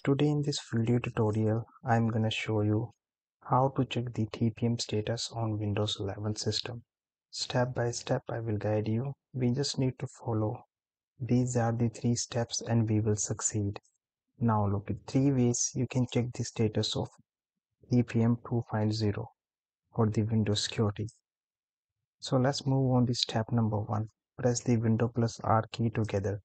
Today in this video tutorial, I'm gonna show you how to check the TPM status on Windows 11 system. Step by step, I will guide you. We just need to follow. These are the 3 steps and we will succeed. Now look at 3 ways you can check the status of TPM 2.0 for the Windows security. So let's move on to step number 1. Press the Windows plus R key together.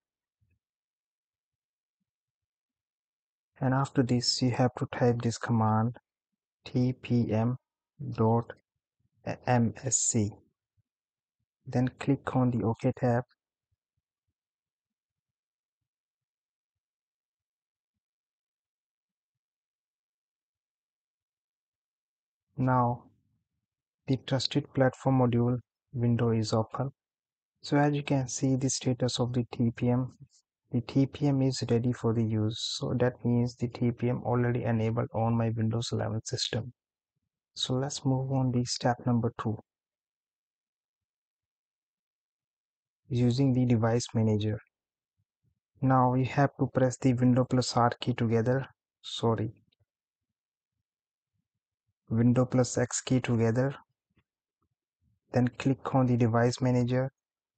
And after this, you have to type this command tpm.msc. Then click on the OK tab. Now the trusted platform module window is open. So as you can see the status of the TPM is ready for the use. So that means the TPM already enabled on my Windows 11 system. So let's move on to step number 2. Using the device manager. Now you have to press the Windows plus R key together. Windows plus X key together. Then click on the device manager.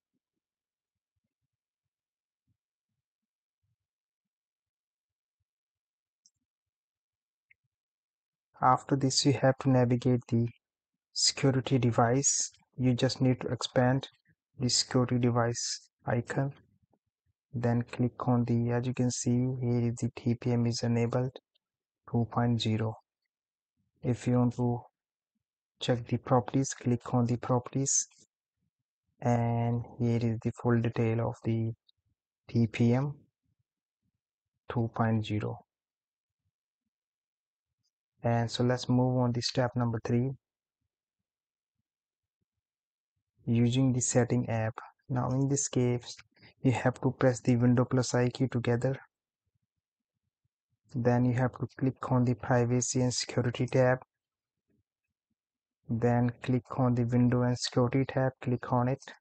After this, you have to navigate the security device. You just need to expand the security device icon. Then click on the, as you can see here is the TPM is enabled 2.0. If you want to check the properties, click on the properties, and here is the full detail of the TPM 2.0. And so let's move on to step number 3. Using the setting app. Now in this case, you have to press the Windows plus I key together. Then you have to click on the privacy and security tab. Then click on the window and security tab, click on it.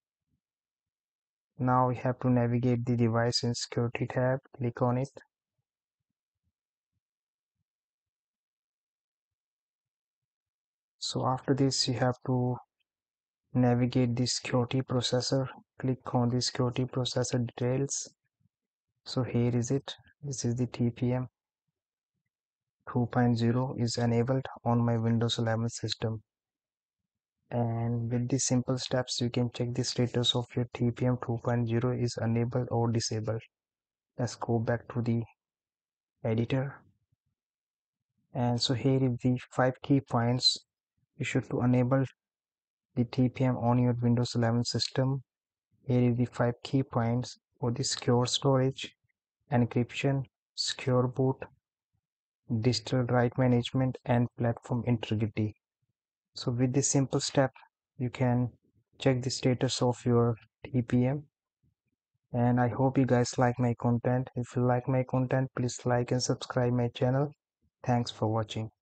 Now we have to navigate the device and security tab, click on it. So after this you have to navigate the security processor, click on the security processor details. So here is it. This is the TPM 2.0 is enabled on my Windows 11 system. And with these simple steps you can check the status of your TPM 2.0 is enabled or disabled. Let's go back to the editor. And so here is the 5 key points you should to enable the TPM on your Windows 11 system. Here is the 5 key points for the secure storage, encryption, secure boot, digital right management, and platform integrity. So with this simple step you can check the status of your TPM. And I hope you guys like my content. If you like my content, please like and subscribe my channel. Thanks for watching.